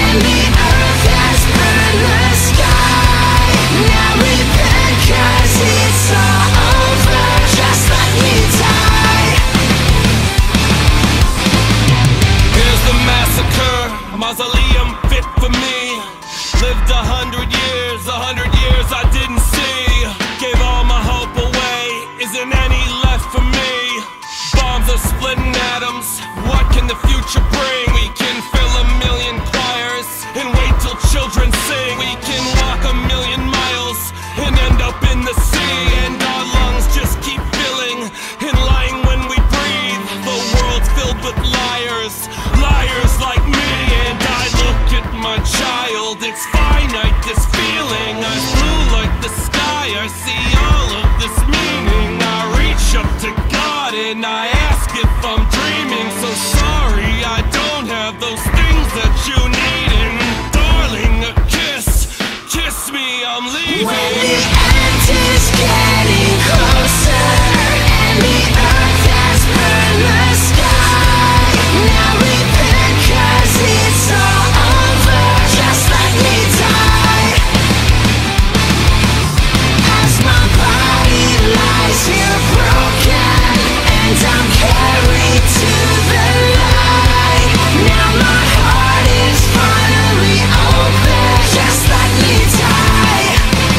and the earth has burned the sky. Now repent, 'cause it's all over. Just let me die. Here's the massacre, mausoleum fit for me. Lived 100 years, 100 years I didn't see. Gave all my hope away, isn't any left for me. Bombs are splitting atoms, what can the future bring? We can fill 1,000,000 choirs and wait till children sing. We can walk 1,000,000 miles and end up in the sea. And our lungs just keep filling and lying when we breathe. The world's filled with liars, liars like me. And I look at my child, it's finite, this feeling. I blue like the sky, I see all of this meaning. I reach up to God and I ask if I'm dreaming. So sorry, I don't have those things that you need. And darling, a kiss, kiss me, I'm leaving. When the end is getting closer and the earth has burned the sky. Now repent, 'cause it's all over. Just let me die. As my body lies here broken and I'm carried to the light. Now my heart is finally open. Just let me die.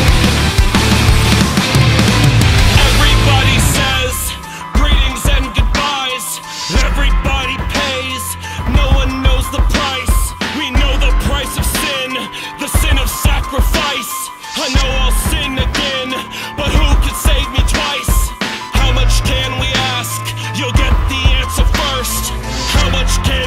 Everybody says greetings and goodbyes. Everybody pays, no one knows the price. We know the price of sin, the sin of sacrifice. I know I'll sin again, but who could save me twice? How much can we ask? You'll get the answer first. How much can